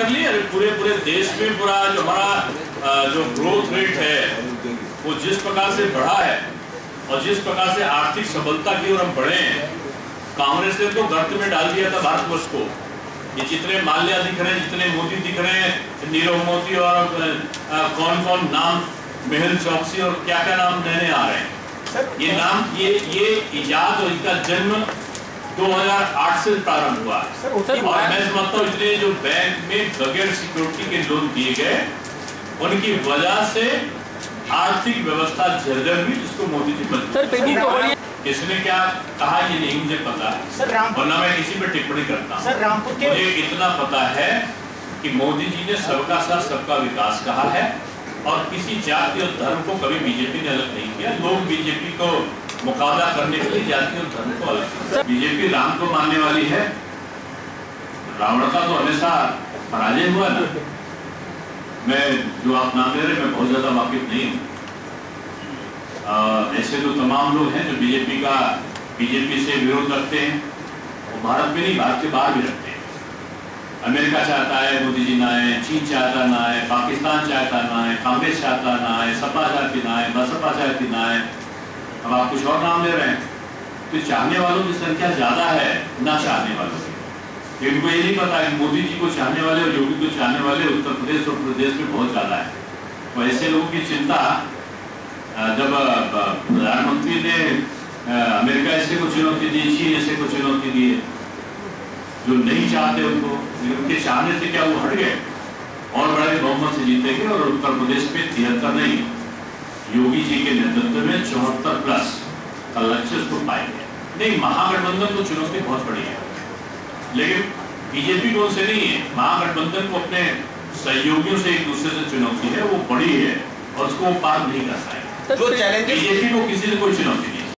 कर लिया। पूरे देश में पूरा जो हमारा जो ग्रोथ रेट है वो जिस प्रकार से बढ़ा है और जिस प्रकार से आर्थिक सबलता की ओर हम बढ़े हैं, कांग्रेस ने तो गर्त में डाल दिया था भारतवर्ष को। ये जितने माल्या दिख रहे हैं, जितने मोदी दिख रहे हैं, नीरव मोदी और कौन कौन नाम, मेहुल चौकसी और क्या क्या नाम नए आ रहे हैं। ये नाम ये इजाद और इनका जन्म 2008 से प्रारंभ हुआ और मैं समझता हूँ इतने जो बैंक में बगैर सिक्योरिटी के लोन दिए गए उनकी वजह से आर्थिक व्यवस्था जर्जर हुई, जिसको मोदी जी बदले। किसने क्या कहा ये नहीं मुझे पता है और न मैं किसी पर टिप्पणी करता हूँ। मुझे इतना पता है कि मोदी जी ने सबका साथ सबका विकास कहा है और किसी जाति और धर्म को कभी बीजेपी ने अलग नहीं किया। लोग बीजेपी को मुकाबला करने के लिए जाति और धर्म को अलग किया। बीजेपी राम को मानने वाली है, रावण का तो हमेशा पराजय हुआ ना। मैं जो आप नाम ले रहे मैं बहुत ज्यादा वाकिफ नहीं हूँ। ऐसे तो तमाम लोग हैं जो बीजेपी से विरोध रखते हैं, वो भारत में नहीं भारत के बाहर भी रखते हैं। अमेरिका चाहता है मोदी जी ना आए, चीन चाहता ना आए, पाकिस्तान चाहता ना आए, कांग्रेस चाहता ना आए, सपा चाहती ना आए, बसपा चाहती ना आए, अब आप कुछ और नाम ले रहे हैं। तो चाहने वालों की संख्या ज्यादा है ना चाहने वालों की। इनको ये नहीं पता कि मोदी जी को चाहने वाले और योगी को चाहने वाले उत्तर प्रदेश और प्रदेश में बहुत ज्यादा है। तो ऐसे लोगों की चिंता, जब प्रधानमंत्री ने अमेरिका ऐसे को चुनौती दी, चीन ऐसे को चुनौती दी, जो नहीं चाहते उनके चाहने से क्या वो हट गए और बड़े बहुमत से जीतेंगे। और उत्तर प्रदेश में 73 नहीं, योगी जी के नेतृत्व में 74+ का लक्ष्य उसको पाएंगे। नहीं, महागठबंधन को चुनौती बहुत बड़ी है, लेकिन बीजेपी को उनसे नहीं है। महागठबंधन को अपने सहयोगियों से एक दूसरे से चुनौती है, वो बड़ी है और उसको वो पार नहीं कर पाएंगे। बीजेपी को किसी से कोई चुनौती